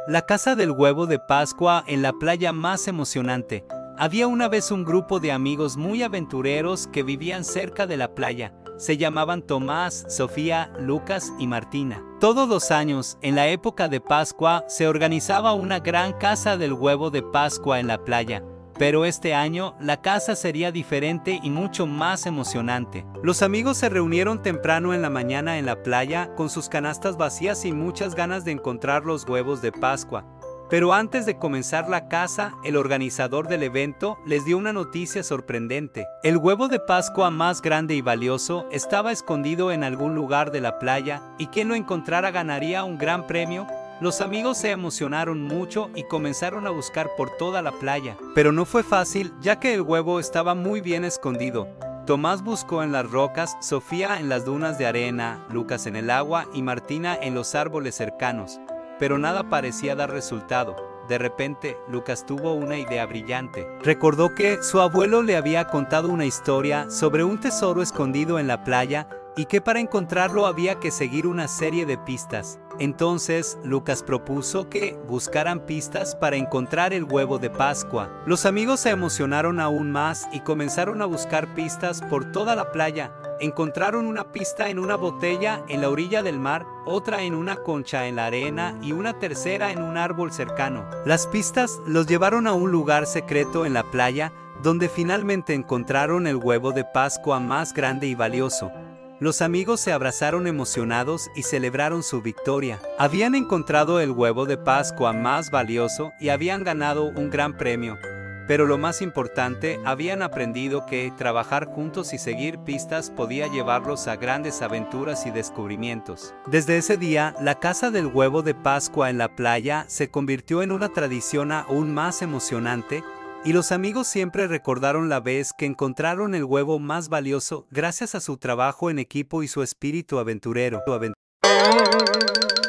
La casa del huevo de Pascua en la playa más emocionante. Había una vez un grupo de amigos muy aventureros que vivían cerca de la playa. Se llamaban Tomás, Sofía, Lucas y Martina. Todos los años, en la época de Pascua, se organizaba una gran casa del huevo de Pascua en la playa. Pero este año, la casa sería diferente y mucho más emocionante. Los amigos se reunieron temprano en la mañana en la playa, con sus canastas vacías y muchas ganas de encontrar los huevos de Pascua. Pero antes de comenzar la caza, el organizador del evento les dio una noticia sorprendente. El huevo de Pascua más grande y valioso estaba escondido en algún lugar de la playa, y quien lo encontrara ganaría un gran premio. Los amigos se emocionaron mucho y comenzaron a buscar por toda la playa. Pero no fue fácil, ya que el huevo estaba muy bien escondido. Tomás buscó en las rocas, Sofía en las dunas de arena, Lucas en el agua y Martina en los árboles cercanos. Pero nada parecía dar resultado. De repente, Lucas tuvo una idea brillante. Recordó que su abuelo le había contado una historia sobre un tesoro escondido en la playa y que para encontrarlo había que seguir una serie de pistas. Entonces, Lucas propuso que buscaran pistas para encontrar el huevo de Pascua. Los amigos se emocionaron aún más y comenzaron a buscar pistas por toda la playa. Encontraron una pista en una botella en la orilla del mar, otra en una concha en la arena y una tercera en un árbol cercano. Las pistas los llevaron a un lugar secreto en la playa, donde finalmente encontraron el huevo de Pascua más grande y valioso. Los amigos se abrazaron emocionados y celebraron su victoria. Habían encontrado el huevo de Pascua más valioso y habían ganado un gran premio. Pero lo más importante, habían aprendido que trabajar juntos y seguir pistas podía llevarlos a grandes aventuras y descubrimientos. Desde ese día, la casa del huevo de Pascua en la playa se convirtió en una tradición aún más emocionante, y los amigos siempre recordaron la vez que encontraron el huevo más valioso gracias a su trabajo en equipo y su espíritu aventurero.